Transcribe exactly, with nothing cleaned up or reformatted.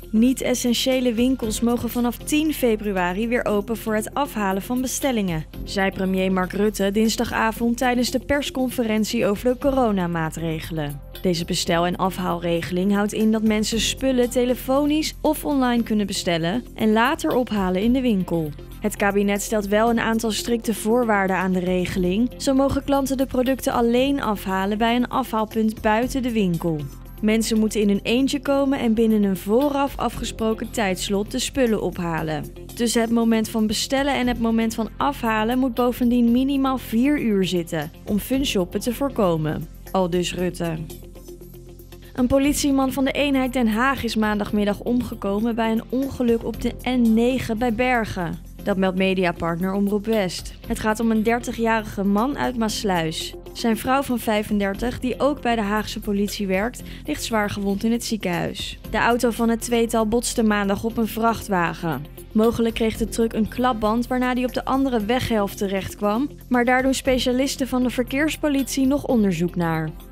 Niet-essentiële winkels mogen vanaf tien februari weer open voor het afhalen van bestellingen, zei premier Mark Rutte dinsdagavond tijdens de persconferentie over de coronamaatregelen. Deze bestel- en afhaalregeling houdt in dat mensen spullen telefonisch of online kunnen bestellen en later ophalen in de winkel. Het kabinet stelt wel een aantal strikte voorwaarden aan de regeling. Zo mogen klanten de producten alleen afhalen bij een afhaalpunt buiten de winkel. Mensen moeten in hun eentje komen en binnen een vooraf afgesproken tijdslot de spullen ophalen. Tussen het moment van bestellen en het moment van afhalen moet bovendien minimaal vier uur zitten, om funshoppen te voorkomen. Aldus Rutte. Een politieman van de eenheid Den Haag is maandagmiddag omgekomen bij een ongeluk op de N negen bij Bergen. Dat meldt mediapartner Omroep West. Het gaat om een dertigjarige man uit Maassluis. Zijn vrouw van vijfendertig, die ook bij de Haagse politie werkt, ligt zwaar gewond in het ziekenhuis. De auto van het tweetal botste maandag op een vrachtwagen. Mogelijk kreeg de truck een klapband waarna die op de andere weghelft terecht kwam, maar daar doen specialisten van de verkeerspolitie nog onderzoek naar.